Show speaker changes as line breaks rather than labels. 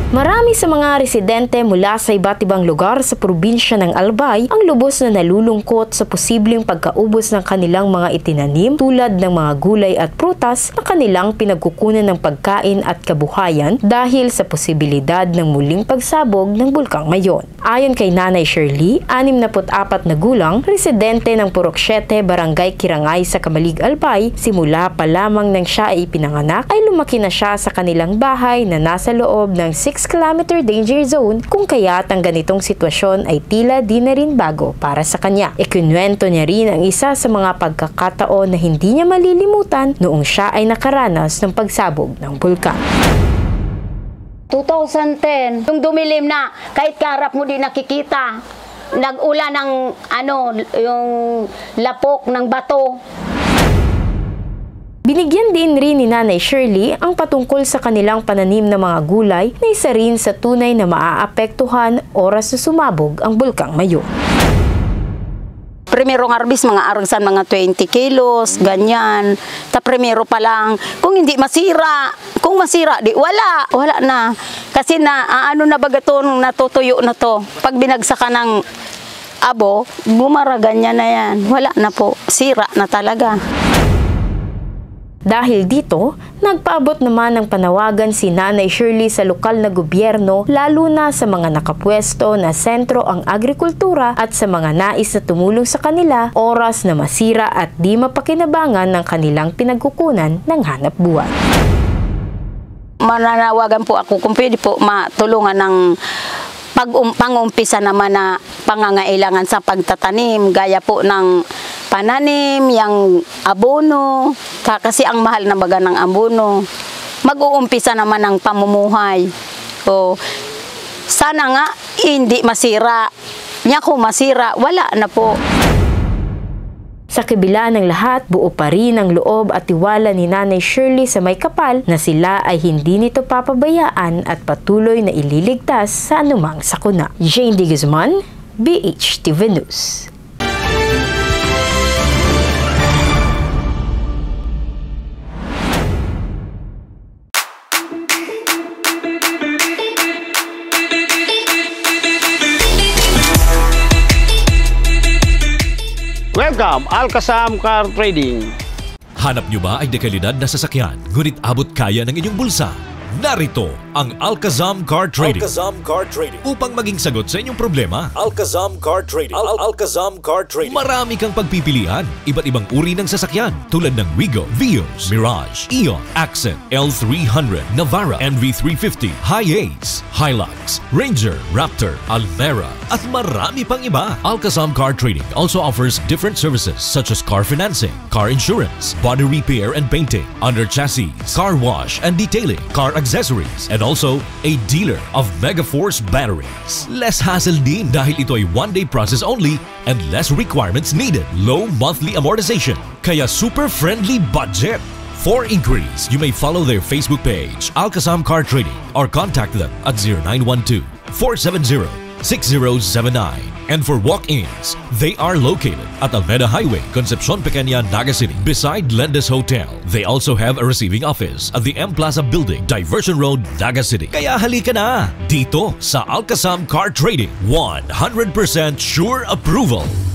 Marami sa mga residente mula sa iba't ibang lugar sa probinsya ng Albay ang lubos na nalulungkot sa posibleng pagkaubos ng kanilang mga itinanim tulad ng mga gulay at prutas na kanilang pinagkukunan ng pagkain at kabuhayan dahil sa posibilidad ng muling pagsabog ng bulkang Mayon. Ayon kay Nanay Shirley, 64 na gulang, residente ng Purok 7, Barangay Kirangay sa Kamalig, Albay, simula pa lamang nang siya ay pinanganak ay lumaki na siya sa kanilang bahay na nasa loob ng 6-kilometer danger zone, kung kaya't ang ganitong sitwasyon ay tila di na rin bago para sa kanya. Ikinuwento niya rin ang isa sa mga pagkakataon na hindi niya malilimutan noong siya ay nakaranas ng pagsabog ng bulkan.
2010, yung dumilim na, kahit karap mo di nakikita, nag-ulan ng yung lapok ng bato.
Binigyan din rin ni Nanay Shirley ang patungkol sa kanilang pananim na mga gulay na isa rin sa tunay na maaapektuhan oras na sumabog ang bulkang Mayon.
Primerong harvest, mga aragsan, mga 20 kilos, ganyan. Primero pa lang, kung hindi masira, kung masira, di wala na. Kasi na baga to, natutuyo na to. Pag binagsakan ng abo, bumara, ganyan na yan. Wala na po, sira na talaga.
Dahil dito, nagpaabot naman ng panawagan si Nanay Shirley sa lokal na gobyerno, lalo na sa mga nakapwesto na sentro ang agrikultura at sa mga nais na tumulong sa kanila oras na masira at di mapakinabangan ng kanilang pinagkukunan ng hanap buhay.
Mananawagan po ako kung pwede po matulungan ng pang-umpisa naman na pangangailangan sa pagtatanim, gaya po ng pananim, yung abono, kasi ang mahal na baga ng abono. Mag-uumpisa naman ng pamumuhay. So, sana nga hindi masira. Kung masira, wala na po.
Sa kabila ng lahat, buo pa rin ang loob at tiwala ni Nanay Shirley sa May Kapal na sila ay hindi nito papabayaan at patuloy na ililigtas sa anumang sakuna. Jane D. Guzman, BHTV News.
Welcome, Alcazam Car Trading.
Hanap nyo ba ay dekalidad na sasakyan, ngunit abot kaya ng inyong bulsa? Narito ang Alcazam Car Trading.
Alcazam Car Trading.
Upang maging sagot sa inyong problema.
Alcazam Car Trading. Alcazam Car Trading.
Marami kang pagpipilian. Iba't ibang uri ng sasakyan tulad ng Wigo, Vios, Mirage, Eon, Accent, L300, Navara, NV350, Hiace, Hilux, Ranger, Raptor, Almera, at marami pang iba. Alcazam Car Trading also offers different services such as car financing, car insurance, body repair and painting, under chassis, car wash and detailing, car accessories, and also a dealer of Megaforce batteries. Less hassle din dahil ito ay one-day process only and less requirements needed. Low monthly amortization, kaya super friendly budget. For inquiries, you may follow their Facebook page, Alcazam Car Trading, or contact them at 0912-470-6079. And for walk-ins, they are located at Almeda Highway, Concepcion Pequeña, Naga City, beside Lendes Hotel. They also have a receiving office at the M Plaza Building, Diversion Road, Naga City. Kaya halika na dito sa Alcazam Car Trading. 100% sure approval.